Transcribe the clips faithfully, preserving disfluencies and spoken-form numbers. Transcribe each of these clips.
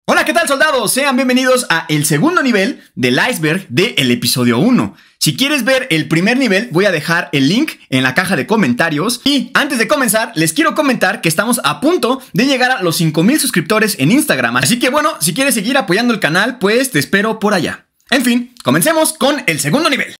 Hola, ¿qué tal, soldados? Sean bienvenidos a el segundo nivel del iceberg del episodio uno. Si quieres ver el primer nivel, voy a dejar el link en la caja de comentarios. Y antes de comenzar, les quiero comentar que estamos a punto de llegar a los cinco mil suscriptores en Instagram. Así que bueno, si quieres seguir apoyando el canal, pues te espero por allá. En fin, comencemos con el segundo nivel.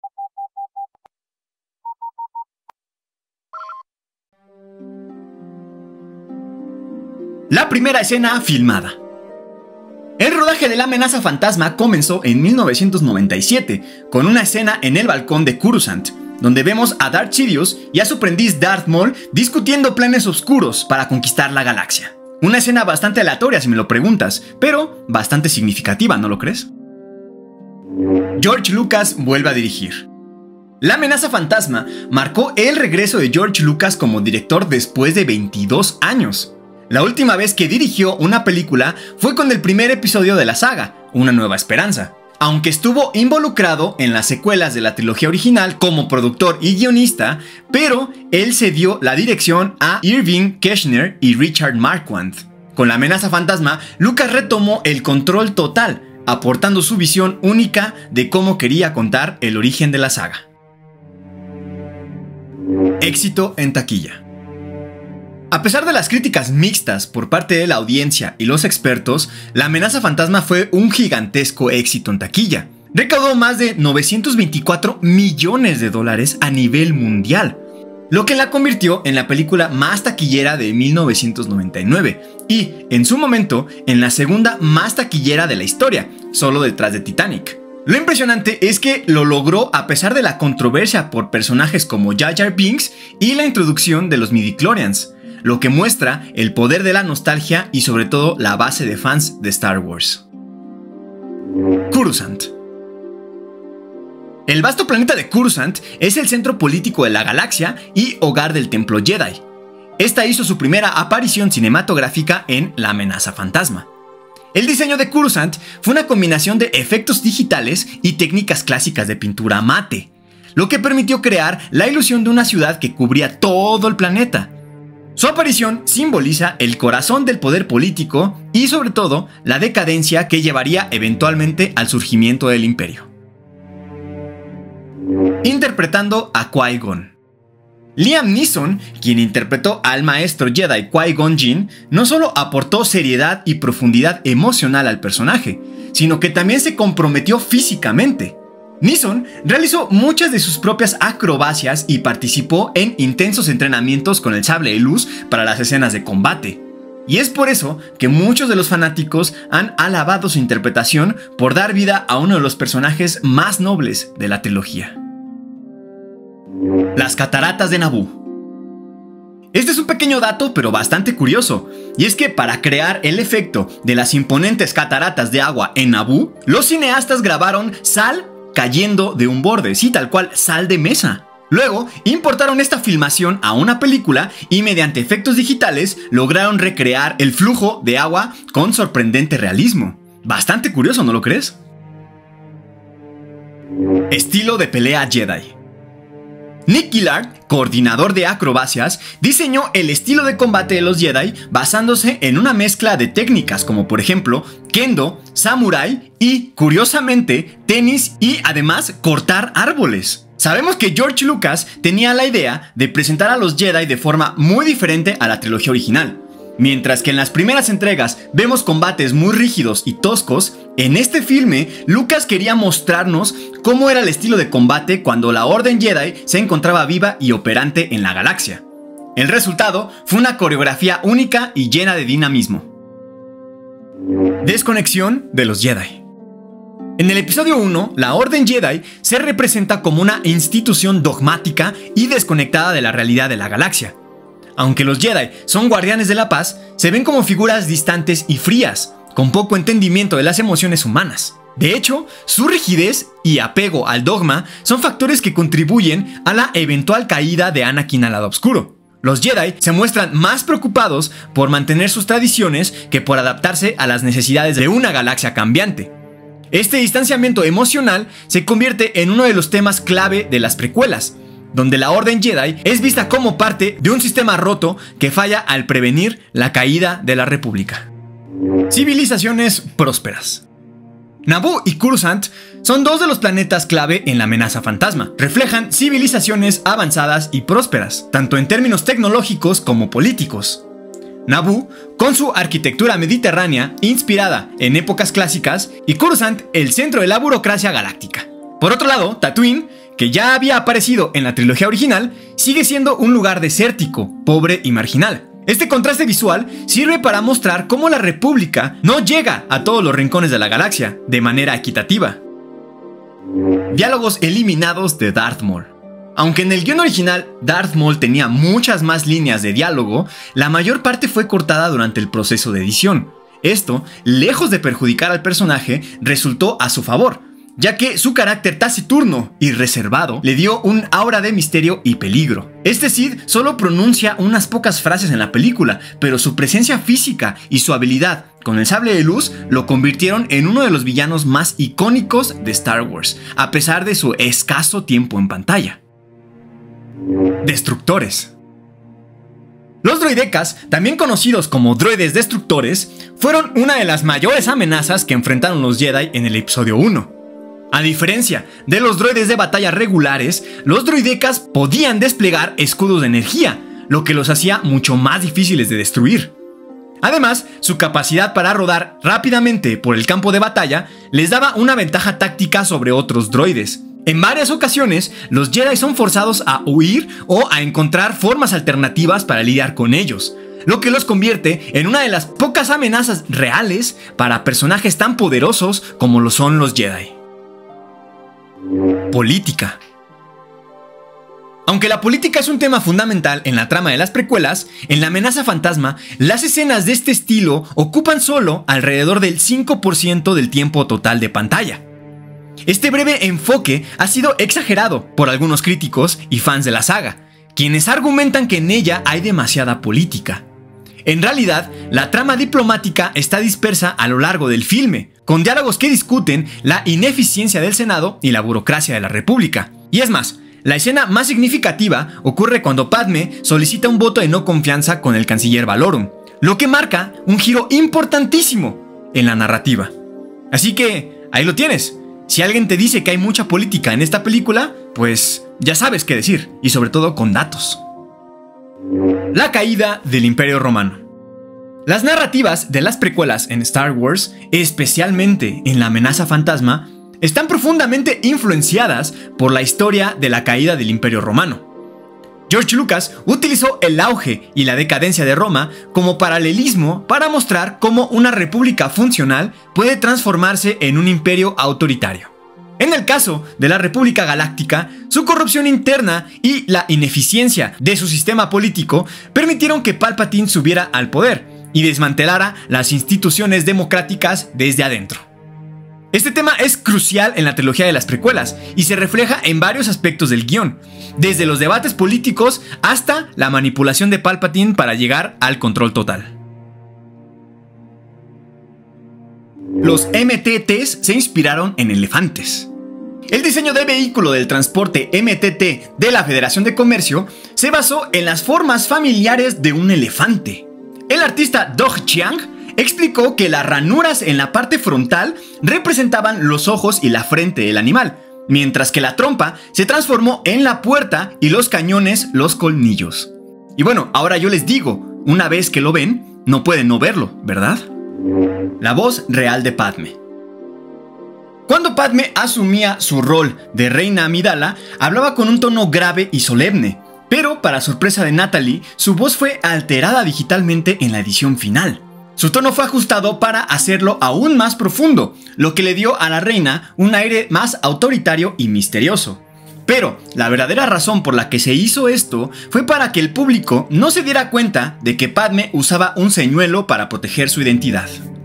La primera escena filmada. El rodaje de La amenaza fantasma comenzó en mil novecientos noventa y siete, con una escena en el balcón de Coruscant, donde vemos a Darth Sidious y a su aprendiz Darth Maul discutiendo planes oscuros para conquistar la galaxia. Una escena bastante aleatoria si me lo preguntas, pero bastante significativa, ¿no lo crees? George Lucas vuelve a dirigir. La amenaza fantasma marcó el regreso de George Lucas como director después de veintidós años. La última vez que dirigió una película fue con el primer episodio de la saga, Una Nueva Esperanza. Aunque estuvo involucrado en las secuelas de la trilogía original como productor y guionista, pero él cedió la dirección a Irving Kershner y Richard Marquand. Con La amenaza fantasma, Lucas retomó el control total, aportando su visión única de cómo quería contar el origen de la saga. Éxito en taquilla. A pesar de las críticas mixtas por parte de la audiencia y los expertos, La amenaza fantasma fue un gigantesco éxito en taquilla. Recaudó más de novecientos veinticuatro millones de dólares a nivel mundial, lo que la convirtió en la película más taquillera de mil novecientos noventa y nueve y, en su momento, en la segunda más taquillera de la historia, solo detrás de Titanic. Lo impresionante es que lo logró a pesar de la controversia por personajes como Jar Jar Binks y la introducción de los midichlorians, lo que muestra el poder de la nostalgia y sobre todo la base de fans de Star Wars. Coruscant. El vasto planeta de Coruscant es el centro político de la galaxia y hogar del Templo Jedi. Esta hizo su primera aparición cinematográfica en La amenaza fantasma. El diseño de Coruscant fue una combinación de efectos digitales y técnicas clásicas de pintura mate, lo que permitió crear la ilusión de una ciudad que cubría todo el planeta. Su aparición simboliza el corazón del poder político y sobre todo la decadencia que llevaría eventualmente al surgimiento del imperio. Interpretando a Qui-Gon. Liam Neeson, quien interpretó al maestro Jedi Qui-Gon Jinn, no solo aportó seriedad y profundidad emocional al personaje, sino que también se comprometió físicamente. Neeson realizó muchas de sus propias acrobacias y participó en intensos entrenamientos con el sable de luz para las escenas de combate. Y es por eso que muchos de los fanáticos han alabado su interpretación por dar vida a uno de los personajes más nobles de la trilogía. Las cataratas de Naboo. Este es un pequeño dato pero bastante curioso, y es que para crear el efecto de las imponentes cataratas de agua en Naboo, los cineastas grabaron sal cayendo de un borde, sí, tal cual, sal de mesa. Luego, importaron esta filmación a una película y mediante efectos digitales lograron recrear el flujo de agua con sorprendente realismo. Bastante curioso, ¿no lo crees? Estilo de pelea Jedi. Nick Gillard, coordinador de acrobacias, diseñó el estilo de combate de los Jedi basándose en una mezcla de técnicas como por ejemplo kendo, samurai y, curiosamente, tenis y además cortar árboles. Sabemos que George Lucas tenía la idea de presentar a los Jedi de forma muy diferente a la trilogía original. Mientras que en las primeras entregas vemos combates muy rígidos y toscos, en este filme Lucas quería mostrarnos cómo era el estilo de combate cuando la Orden Jedi se encontraba viva y operante en la galaxia. El resultado fue una coreografía única y llena de dinamismo. Desconexión de los Jedi. En el episodio uno, la Orden Jedi se representa como una institución dogmática y desconectada de la realidad de la galaxia. Aunque los Jedi son guardianes de la paz, se ven como figuras distantes y frías, con poco entendimiento de las emociones humanas. De hecho, su rigidez y apego al dogma son factores que contribuyen a la eventual caída de Anakin al lado oscuro. Los Jedi se muestran más preocupados por mantener sus tradiciones que por adaptarse a las necesidades de una galaxia cambiante. Este distanciamiento emocional se convierte en uno de los temas clave de las precuelas, donde la Orden Jedi es vista como parte de un sistema roto que falla al prevenir la caída de la República. Civilizaciones prósperas. Naboo y Coruscant son dos de los planetas clave en la amenaza fantasma. Reflejan civilizaciones avanzadas y prósperas, tanto en términos tecnológicos como políticos. Naboo, con su arquitectura mediterránea inspirada en épocas clásicas, y Coruscant, el centro de la burocracia galáctica. Por otro lado, Tatooine, que ya había aparecido en la trilogía original, sigue siendo un lugar desértico, pobre y marginal. Este contraste visual sirve para mostrar cómo la República no llega a todos los rincones de la galaxia de manera equitativa. Diálogos eliminados de Darth Maul. Aunque en el guión original Darth Maul tenía muchas más líneas de diálogo, la mayor parte fue cortada durante el proceso de edición. Esto, lejos de perjudicar al personaje, resultó a su favor, ya que su carácter taciturno y reservado le dio un aura de misterio y peligro. Este Sith solo pronuncia unas pocas frases en la película, pero su presencia física y su habilidad con el sable de luz lo convirtieron en uno de los villanos más icónicos de Star Wars, a pesar de su escaso tiempo en pantalla. Destructores. Los droidecas, también conocidos como droides destructores, fueron una de las mayores amenazas que enfrentaron los Jedi en el episodio uno. A diferencia de los droides de batalla regulares, los droidecas podían desplegar escudos de energía, lo que los hacía mucho más difíciles de destruir. Además, su capacidad para rodar rápidamente por el campo de batalla les daba una ventaja táctica sobre otros droides. En varias ocasiones, los Jedi son forzados a huir o a encontrar formas alternativas para lidiar con ellos, lo que los convierte en una de las pocas amenazas reales para personajes tan poderosos como lo son los Jedi. Política. Aunque la política es un tema fundamental en la trama de las precuelas, en la amenaza fantasma, las escenas de este estilo ocupan solo alrededor del cinco por ciento del tiempo total de pantalla. Este breve enfoque ha sido exagerado por algunos críticos y fans de la saga, quienes argumentan que en ella hay demasiada política. En realidad, la trama diplomática está dispersa a lo largo del filme, con diálogos que discuten la ineficiencia del Senado y la burocracia de la República. Y es más, la escena más significativa ocurre cuando Padme solicita un voto de no confianza con el canciller Valorum, lo que marca un giro importantísimo en la narrativa. Así que, ahí lo tienes. Si alguien te dice que hay mucha política en esta película, pues ya sabes qué decir, y sobre todo con datos. La caída del Imperio Romano. Las narrativas de las precuelas en Star Wars, especialmente en la amenaza fantasma, están profundamente influenciadas por la historia de la caída del Imperio Romano. George Lucas utilizó el auge y la decadencia de Roma como paralelismo para mostrar cómo una república funcional puede transformarse en un imperio autoritario. En el caso de la República Galáctica, su corrupción interna y la ineficiencia de su sistema político permitieron que Palpatine subiera al poder y desmantelara las instituciones democráticas desde adentro. Este tema es crucial en la trilogía de las precuelas y se refleja en varios aspectos del guión, desde los debates políticos hasta la manipulación de Palpatine para llegar al control total. Los M T Ts se inspiraron en elefantes. El diseño del vehículo del transporte M T T de la Federación de Comercio se basó en las formas familiares de un elefante. El artista Dong Chiang explicó que las ranuras en la parte frontal representaban los ojos y la frente del animal, mientras que la trompa se transformó en la puerta y los cañones los colmillos. Y bueno, ahora yo les digo, una vez que lo ven, no pueden no verlo, ¿verdad? La voz real de Padme. Cuando Padme asumía su rol de reina Amidala, hablaba con un tono grave y solemne, pero para sorpresa de Natalie, su voz fue alterada digitalmente en la edición final. Su tono fue ajustado para hacerlo aún más profundo, lo que le dio a la reina un aire más autoritario y misterioso. Pero la verdadera razón por la que se hizo esto fue para que el público no se diera cuenta de que Padme usaba un señuelo para proteger su identidad.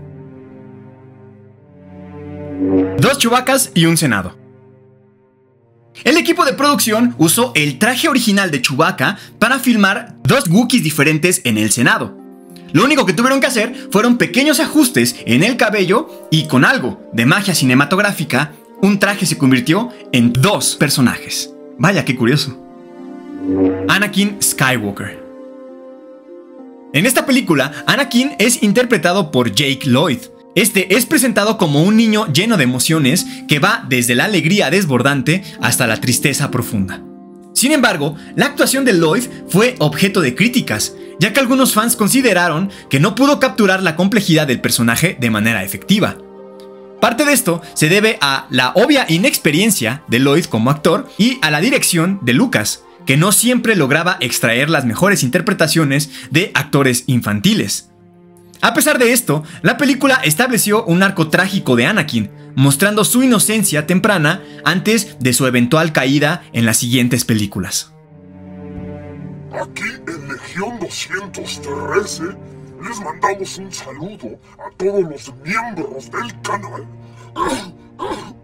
Dos Chewbaccas y un Senado. El equipo de producción usó el traje original de Chewbacca para filmar dos Wookiees diferentes en el Senado. Lo único que tuvieron que hacer fueron pequeños ajustes en el cabello y con algo de magia cinematográfica, un traje se convirtió en dos personajes. Vaya, qué curioso. Anakin Skywalker. En esta película, Anakin es interpretado por Jake Lloyd. Este es presentado como un niño lleno de emociones que va desde la alegría desbordante hasta la tristeza profunda. Sin embargo, la actuación de Lloyd fue objeto de críticas, ya que algunos fans consideraron que no pudo capturar la complejidad del personaje de manera efectiva. Parte de esto se debe a la obvia inexperiencia de Lloyd como actor y a la dirección de Lucas, que no siempre lograba extraer las mejores interpretaciones de actores infantiles. A pesar de esto, la película estableció un arco trágico de Anakin, mostrando su inocencia temprana antes de su eventual caída en las siguientes películas. Aquí en Legión doscientos trece les mandamos un saludo a todos los miembros del canal.